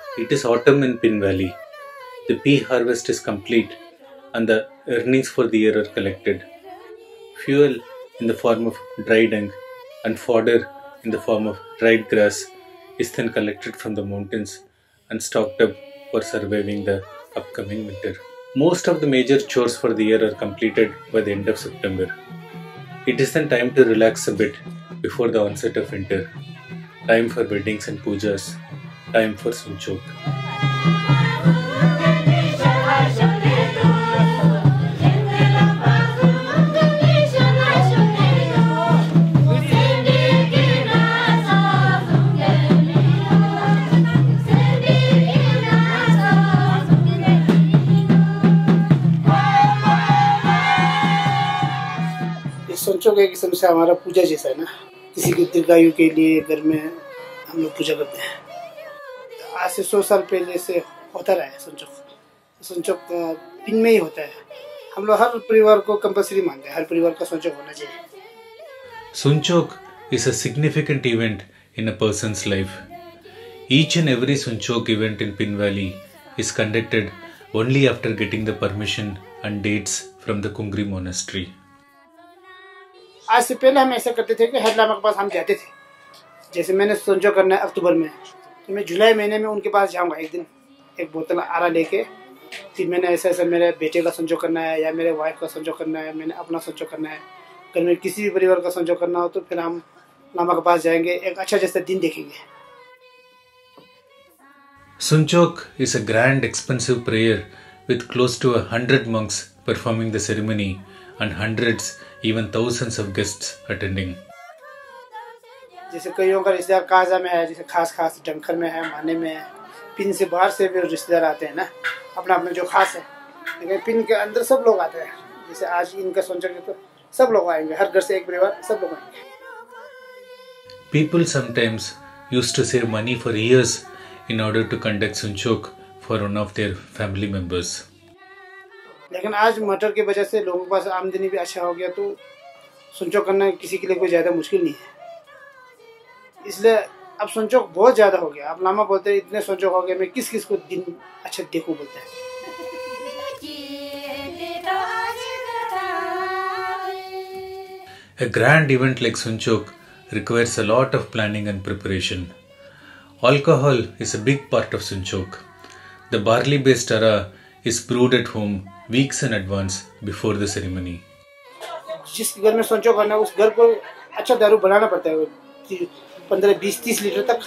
It is autumn in Pin Valley. The pea harvest is complete and the earnings for the year are collected. Fuel in the form of dry dung and fodder in the form of dried grass is then collected from the mountains and stocked up for surviving the upcoming winter. Most of the major chores for the year are completed by the end of September. It is then time to relax a bit before the onset of winter. Time for weddings and pujas. Time for Sunchok. संचोक एक किस्म से हमारा पूजा जैसा है ना। किसी की दीर्घायु के लिए घर में हम लोग पूजा करते हैं। आज से 100 साल पहले से होता रहा है संचोक। संचोक दिन में ही होता है। हम लोग हर परिवार को कंपल्सरी मानते हैं, हर परिवार का संचोक होना चाहिए। Sunchok is a significant event in a person's life. Each and every Sunchok event in Pin Valley is conducted only after getting the permission and dates from the Kungri monastery. आज से पहले हम ऐसा करते थे कि हर लामा के पास हम जाते थे। जैसे मैंने संचोक करना है अक्टूबर में, तो मैं जुलाई महीने में उनके पास जाऊंगा एक दिन, एक बोतल आरा लेके। फिर मैंने ऐसा मेरे बेटे का संचोक करना है या मेरे वाइफ का संचोक करना है, मैंने अपना संचोक करना है। अगर मैं किसी भी परिवार का संचोक करना हो तो फिर हम लामा के पास जाएंगे, एक अच्छा जैसा दिन देखेंगे। Sunchok is a grand, expensive prayer with close to 100 monks performing the ceremony and hundreds, even thousands of guests attending. जैसे कईयों का रिश्तेदार काजा में है, जैसे खास डंखर में है, माने में है। पिन से बाहर से भी रिश्तेदार आते हैं ना, अपना अपना जो खास है। लेकिन पिन के अंदर सब लोग आते हैं। जैसे आज इनका संचोक है तो सब लोग आएंगे, हर घर से एक परिवार सब लोग आएंगे। People sometimes used to save money for years in order to conduct Sunchok for one of their family members. लेकिन आज मटर की वजह से लोगों के पास आमदनी भी अच्छा हो गया, तो संचोक करना किसी के लिए कोई ज़्यादा मुश्किल नहीं है। इसलिए अब संचोक बहुत ज़्यादा हो गया। अब लामा बोलते हैं इतने संचोक हो गए, मैं किस किस को दिन अच्छा देखूं बोलते हैं। A grand event like Sunchok requires a lot of planning and preparation. Alcohol is a big part of Sunchok. The barley-based ara is brewed at home weeks in advance before the ceremony. जिस घर में संचोक करना है उस घर को अच्छा दारू बनाना पड़ता है, 15, 20, 30 लीटर तक।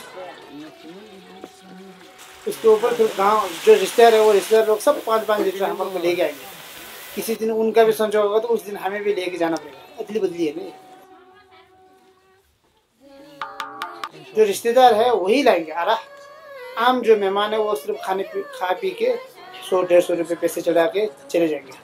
उसके ऊपर फिर गाँव जो रिश्तेदार है वो रिश्तेदार लोग सब 5-5 लीटर हमारे को लेके आएंगे। किसी दिन उनका भी संचोक होगा तो उस दिन हमें भी लेके जाना पड़ेगा। अदली बदली है नहीं, जो रिश्तेदार है वही लाएंगे आरा। आम जो मेहमान है वो सिर्फ खा पी के 100-150 रुपये पैसे चढ़ा के चले जाएंगे।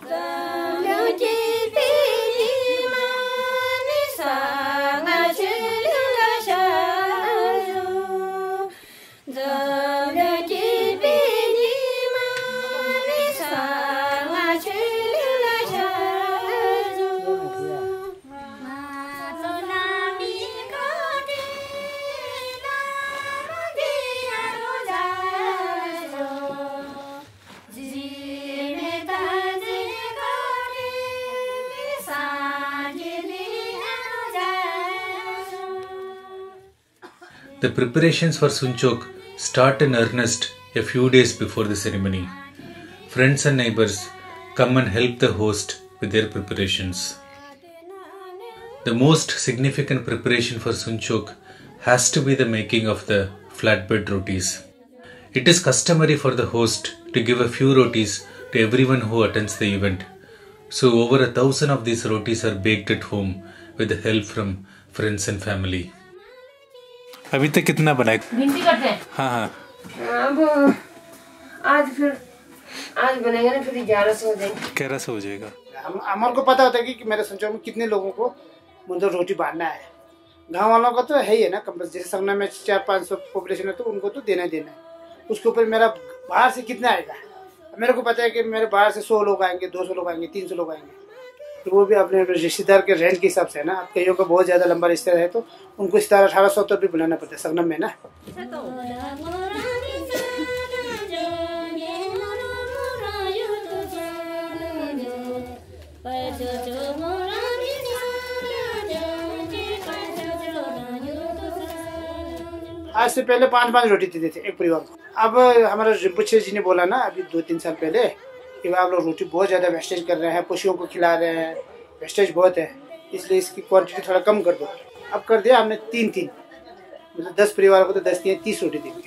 The preparations for Sunchok start in earnest a few days before the ceremony. Friends and neighbors come and help the host with their preparations. The most significant preparation for Sunchok has to be the making of the flatbread rotis. It is customary for the host to give a few rotis to everyone who attends the event. So over 1,000 of these rotis are baked at home with the help from friends and family. अभी तक कितना बनाए? गिनती करते हैं। हाँ। अब आज बनेगा ना, फिर 1100 हो जाएगा। 1100 हो जाएगा। हमारे को पता होता है कि मेरे संचोक में कितने लोगों को मतलब रोटी बांटना है। गांव वालों का तो है ही है ना, जैसे संगना में 400-500 पॉपुलेशन है तो उनको तो देना ही देना है। उसके ऊपर मेरा बाहर से कितना आएगा, मेरे को पता है कि मेरे बाहर से 100 लोग आएंगे, 200 लोग आएंगे, 300 लोग आएंगे। तो वो भी अपने रिश्तेदार के रेंट के हिसाब से है ना। अब कईयों का बहुत ज़्यादा लंबा रिश्तेदार है तो उनको 1700-1800 तक भी बुलाना पड़ता है संगम में ना। आज से पहले 5-5 रोटी देते थे एक परिवार को। अब हमारा रिम्पुचे जी ने बोला ना अभी 2-3 साल पहले कि आप लोग रोटी बहुत ज़्यादा वेस्टेज कर रहे हैं, पशुओं को खिला रहे हैं, वेस्टेज बहुत है, इसलिए इसकी क्वांटिटी थोड़ा कम कर दो। अब कर दिया हमने 3-3, मतलब 10 परिवार को तो 10 3 30 रोटी दी।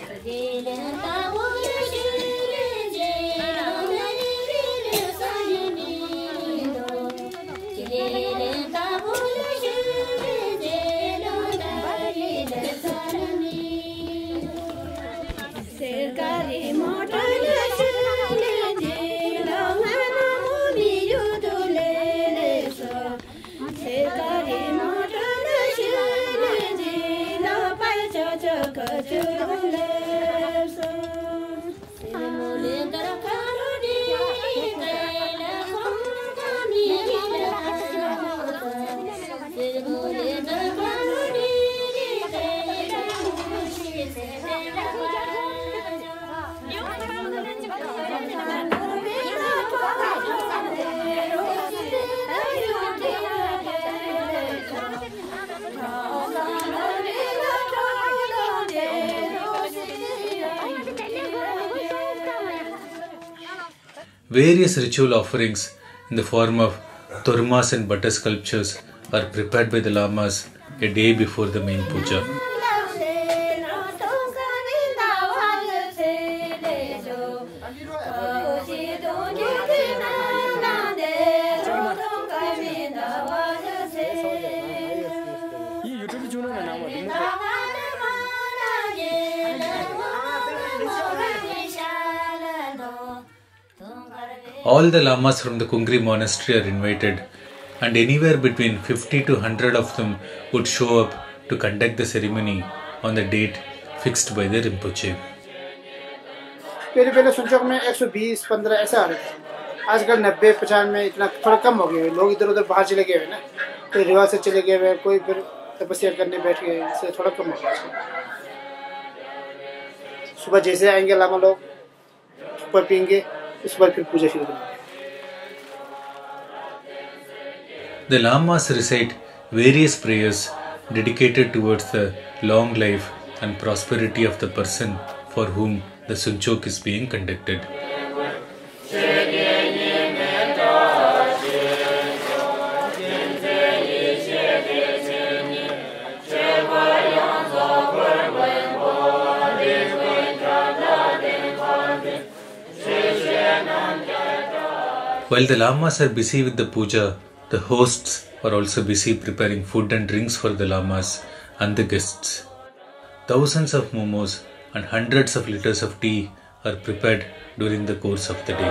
Various ritual offerings in the form of tormas and butter sculptures are prepared by the lamas a day before the main puja. All the lamas from the Kungri monastery are invited, and anywhere between 50 to 100 of them would show up to conduct the ceremony on the date fixed by the Rinpoche. पहले सुनचोक में 120-15 ऐसा आ रहे थे, आजकल 90-50 में इतना थोड़ा कम हो गया। लोग इधर उधर बाहर चले गए ना, कोई रिवाज से चले गए, कोई फिर तपस्या करने बैठ गए, इससे थोड़ा कम हो गया। सुबह जैसे आएंगे लामा लोग, ऊपर पीएंगे, इस बार फिर पूजा शुरू करेंगे। The lamas recite various prayers dedicated towards the long life and prosperity of the person for whom the Sunchok is being conducted. While the lamas are busy with the puja, the hosts are also busy preparing food and drinks for the lamas and the guests. Thousands of momos and hundreds of liters of tea are prepared during the course of the day.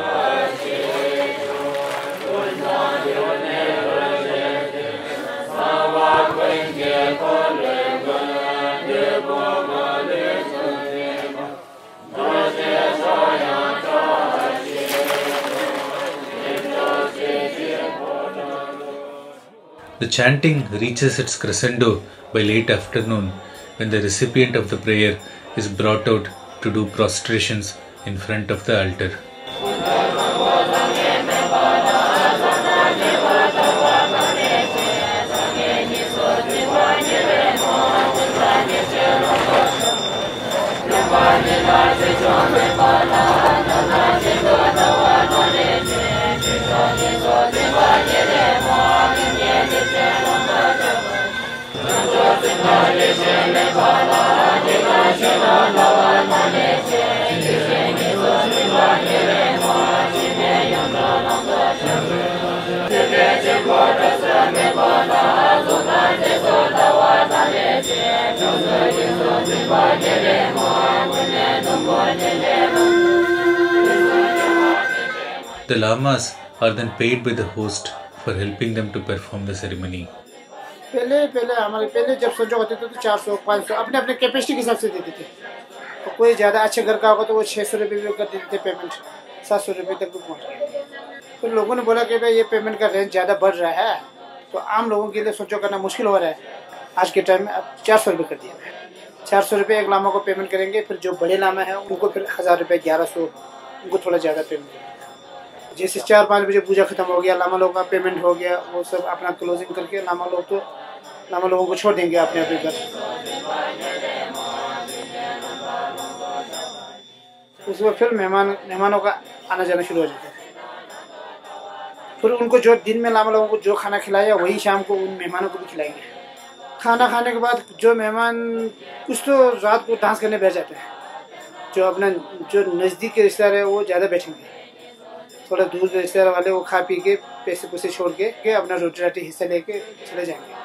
The chanting reaches its crescendo by late afternoon when the recipient of the prayer is brought out to do prostrations in front of the altar. The lamas are then paid by the host for helping them to perform the ceremony. पहले जब संचोक होते थे तो 400-500 अपने अपने capacity के हिसाब से देते थे। तो कोई ज़्यादा अच्छे घर का होगा तो वो 600 रुपये भी कर देते थे पेमेंट, 700 रुपये तक भी पहुँच गए। फिर लोगों ने बोला कि भाई ये पेमेंट का रेंज ज़्यादा बढ़ रहा है, तो आम लोगों के लिए संचोक करना मुश्किल हो रहा है। आज के टाइम में अब 400 रुपये कर दिया। 400 रुपये एक लामा को पेमेंट करेंगे, फिर जो बड़े लामा है उनको फिर 1000 रुपये 1100, उनको थोड़ा ज़्यादा पेमेंट करेंगे। जैसे 4-5 बजे पूजा खत्म हो गया, लामा लोगों का पेमेंट हो गया, वो सब अपना क्लोजिंग करके लामा लोगों को छोड़ देंगे अपने अपने घर। उसके बाद फिर मेहमानों का आना जाना शुरू हो जाता है। फिर उनको जो दिन में लामा लोगों को जो खाना खिलाया वही शाम को उन मेहमानों को भी खिलाएंगे। खाना खाने के बाद जो मेहमान कुछ तो रात को डांस करने बैठ जाते हैं। जो नज़दीक के रिश्तेदार है वो ज़्यादा बैठेंगे, थोड़ा दूर के रिश्तेदार वाले वो खा पी के पैसे छोड़ के अपना रोटी राटी हिस्सा लेके चले जाएंगे।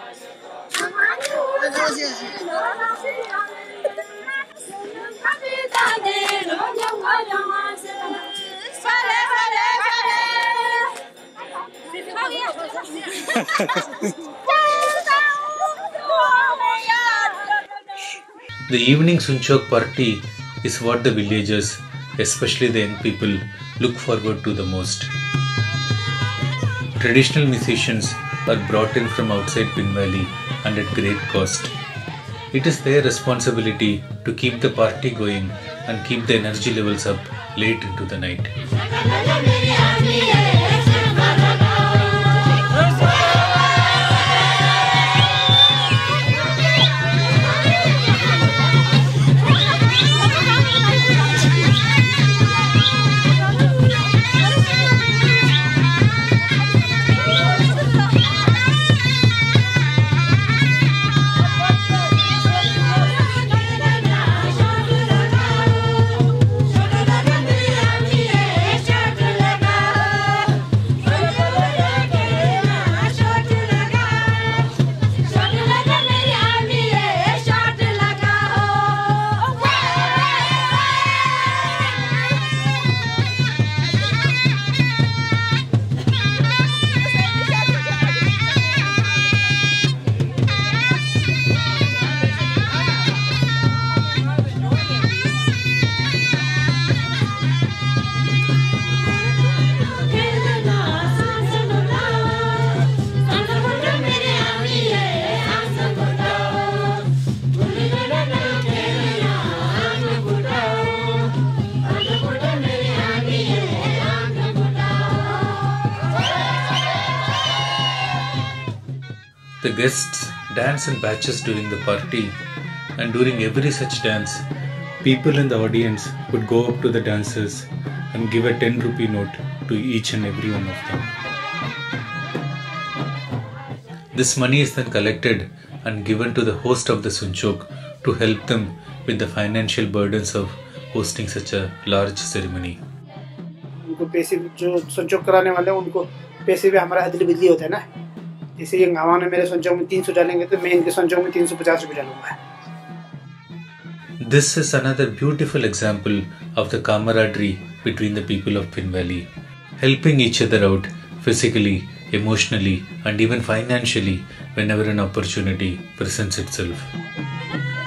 The evening Sunchok party is what the villagers, especially the young people, look forward to the most. Traditional musicians are brought in from outside Pin Valley and at great cost. It is their responsibility to keep the party going and keep the energy levels up late into the night. The guests dance in batches during the party, and during every such dance, people in the audience would go up to the dancers and give a 10 rupee note to each and every one of them. This money is then collected and given to the host of the Sunchok to help them with the financial burdens of hosting such a large ceremony. उनको पैसे जो संचोक कराने वाले हैं उनको पैसे भी हमारा अदली बदली होता है ना। जैसे ये गाँव ने मेरे संचोक में 300 डालेंगे तो मैं इनके संचोक में 350 रुपये डालूंगा। This is another beautiful example of the camaraderie between the people of Pin Valley, helping each other out physically, emotionally, and even financially whenever an opportunity presents itself.